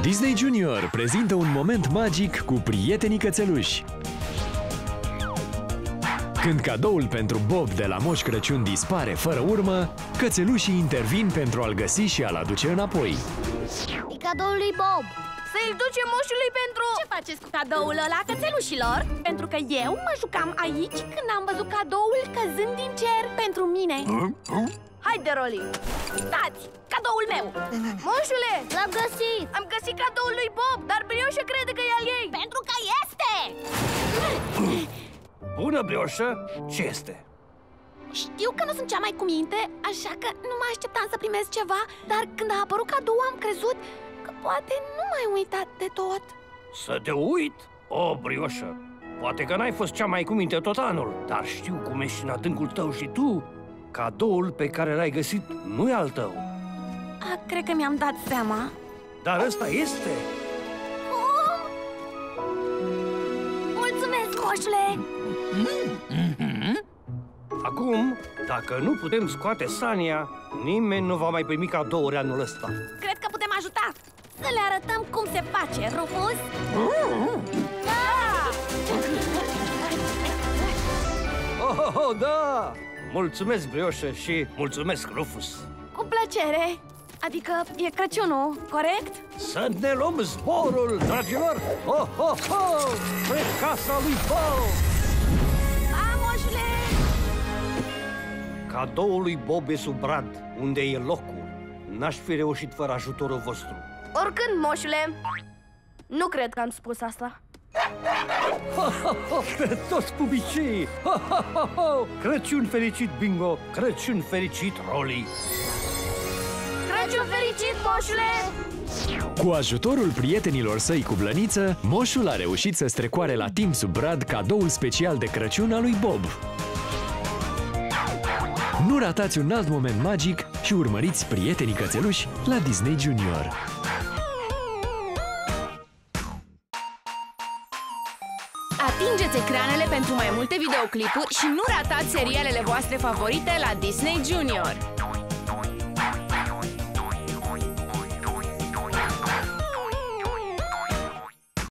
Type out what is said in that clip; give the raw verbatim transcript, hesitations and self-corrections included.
Disney Junior prezintă un moment magic cu prietenii cățeluși. Când cadoul pentru Bob de la Moș Crăciun dispare fără urmă, cățelușii intervin pentru a-l găsi și a-l aduce înapoi. E cadoul lui Bob. Să-l ducem moșului pentru... Ce faceți cu cadoul ăla, cățelușilor? Pentru că eu mă jucam aici când am văzut cadoul căzând din cer pentru mine. Haide, Rolly! Stați! Cadoul meu! Moșule! L-am găsit! Am găsit cadoul lui Bob, dar Brioșă crede că e al ei! Pentru că este! Bună, Brioșă! Ce este? Știu că nu sunt cea mai cu minte, așa că nu mă așteptam să primesc ceva, dar când a apărut cadou am crezut că poate nu m-ai uitat de tot. Să te uit? O, Brioșă! Poate că n-ai fost cea mai cu minte tot anul, dar știu cum ești în adâncul tău și tu. Cadoul pe care l-ai găsit nu e al tău. A, cred că mi-am dat seama. Dar ăsta este. Oh! Mulțumesc, moșule! Acum, dacă nu putem scoate Sania, nimeni nu va mai primi cadouri anul ăsta. Cred că putem ajuta. Să le arătăm cum se face, Rufus. Da! Oh, oh, oh, da! Mulțumesc, Brioșă, și mulțumesc, Rufus. Cu plăcere. Adică e Crăciunul, corect? Să ne luăm zborul, dragilor! Oh, oh, oh! Spre casa lui Bob! Pa, moșule! Cadoul lui Bob e sub brad, unde e locul. N-aș fi reușit fără ajutorul vostru. Oricând, moșule! Nu cred că am spus asta. Ha, ha, ha, pe toți pubicii! Ha, ha, ha, ha. Crăciun fericit, Bingo! Crăciun fericit, Rolly! Crăciun fericit, moșule! Cu ajutorul prietenilor săi cu blăniță, moșul a reușit să strecoare la timp sub brad cadoul special de Crăciun al lui Bob. Nu ratați un alt moment magic și urmăriți prietenii cățeluși la Disney Junior. Atingeți ecranele pentru mai multe videoclipuri și nu ratați serialele voastre favorite la Disney Junior.